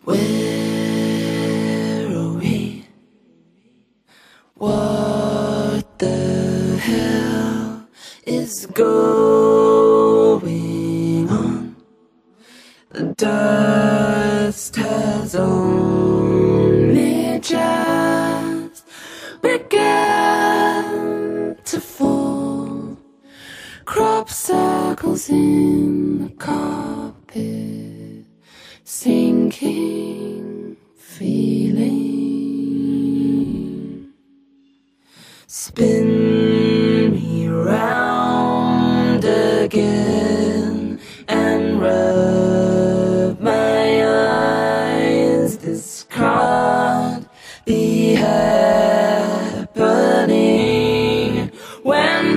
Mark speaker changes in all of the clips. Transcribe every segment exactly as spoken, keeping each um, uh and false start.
Speaker 1: Where are we? What the hell is going on? The dust has only just begun to fall. Crop circles in the carpet, sinking feeling. Spin me round again and rub my eyes. This can't be happening when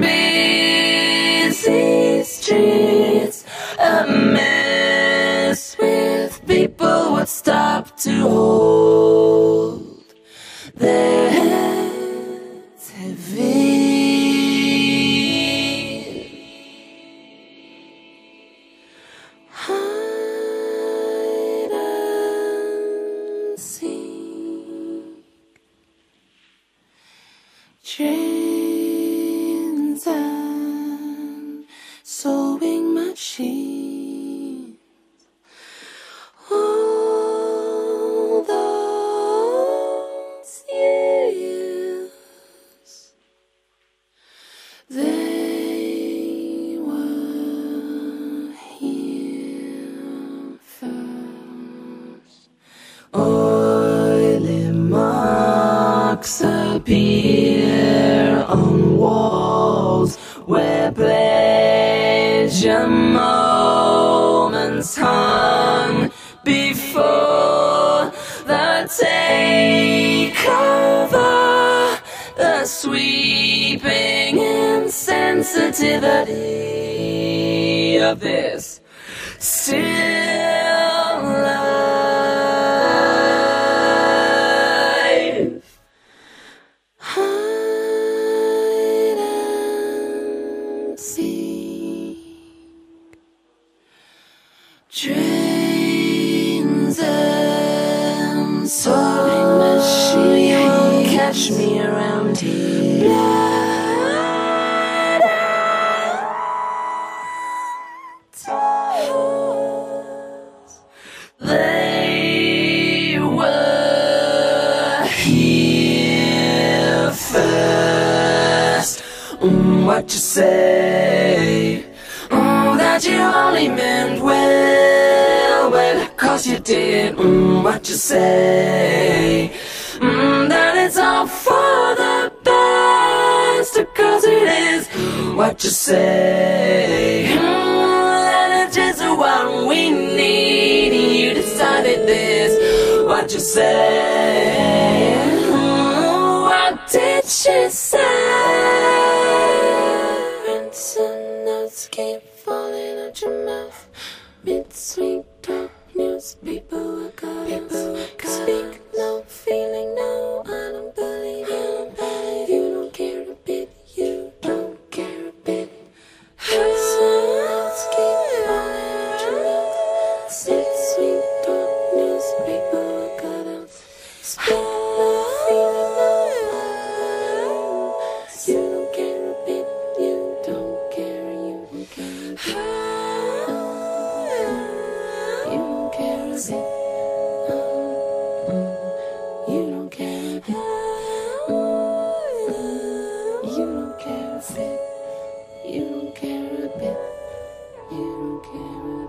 Speaker 1: busy streets a mess with people would stop to hold their heads heavy. Hide and seek, trains and sewing machines. All those years, they were here first. Oily marks appear on walls where pleasure moments hung before the takeover, the sweeping insensitivity of this still life. Hide and seek, trains and sewing machines, catch me around here. Blood and they were here first. Mm, what you say? Mm, that you only meant well, well, cause you did. Mm, what you say? Mm, that it's all for the best, cause it is. What you say? Mm, that it's just what we need. You decided this. What you say? Mm, what did she say? Rinse and notes keep falling out your mouth. Mid-sweet talk, newspaper, I got it. Speak, no feeling, no, I don't believe you. You don't care a bit, you don't care a bit. Rinse and notes keep falling out your mouth. Mid-sweet talk, newspaper, I got it. Speak, no feeling, no, you don't care a bit, you don't care, you don't care a bit. You don't care a bit. You don't care a bit. You don't care a bit. You don't care a bit. You don't care a bit.